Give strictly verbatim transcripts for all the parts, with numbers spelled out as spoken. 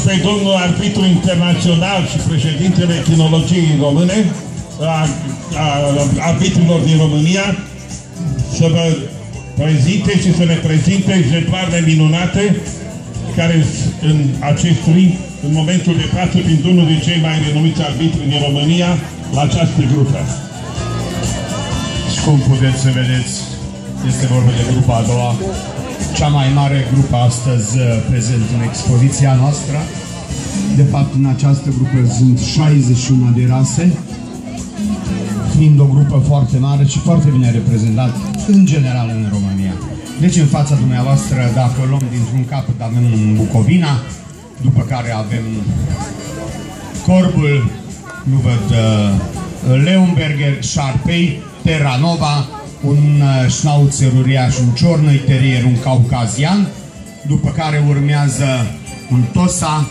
pe domnul arbitru internațional și președintele Kinologiei Române, a, a, a arbitrilor din România, să vă prezinte și să ne prezinte exemplarele minunate care în acest ring, în momentul de față, fiind unul din cei mai renumiți arbitri din România la această grupă. Și cum puteți să vedeți, este vorba de grupa a doua, cea mai mare grupă astăzi prezent în expoziția noastră. De fapt, în această grupă sunt șaizeci și unu de rase, fiind o grupă foarte mare și foarte bine reprezentată în general în România. Deci în fața dumneavoastră, dacă luăm dintr-un capăt, avem Bucovina, după care avem Corbul, nu văd, uh, Leonberger, Șarpei, Terra Nova, un uh, șnauțer uriaș, un Ciornăi Terrier, un caucazian, după care urmează un Tosa,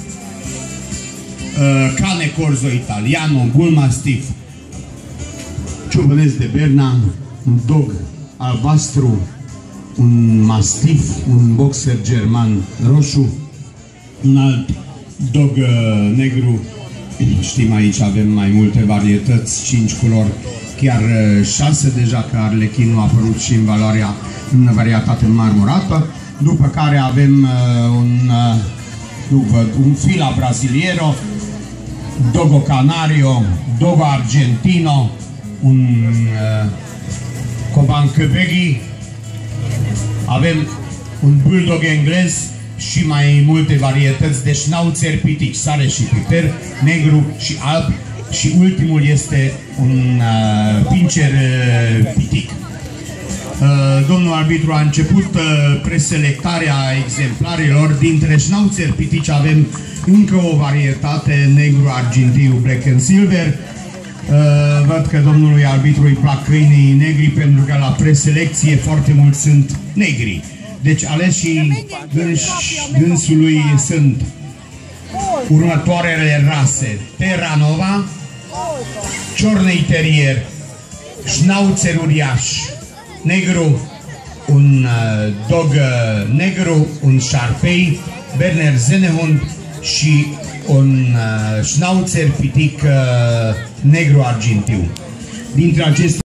uh, Cane Corzo Italiano, un Bull Mastiff, ciobănesc de Berna, un dog albastru, un mastiff, un boxer german roșu, un alt dog uh, negru. Știm, aici avem mai multe varietăți, cinci culori, chiar uh, șase deja, că arlechinul a apărut și în valoarea, în varietate marmurată. După care avem uh, un, uh, nu văd, un fila brasiliero, dogo canario, dogo argentino, un uh, coban quebecchi, avem un bulldog englez și mai multe varietăți de șnauțeri pitic, sare și piper, negru și alb, și ultimul este un uh, pincher uh, pitic. Uh, domnul arbitru a început uh, preselectarea exemplarilor. Dintre șnauțeri pitici avem încă o varietate, negru argintiu, black and silver. Uh, văd că domnului arbitru îi plac câinii negri, pentru că la preselecție foarte mulți sunt negri. Deci aleșii dânsului sunt următoarele rase: Terra Nova, Ciornăi Terrier, șnauțer uriaș negru, un uh, dog uh, negru, un Șarpei, Berner Sennehund și un uh, șnauțer pitic uh, negru argintiu. Dintre aceste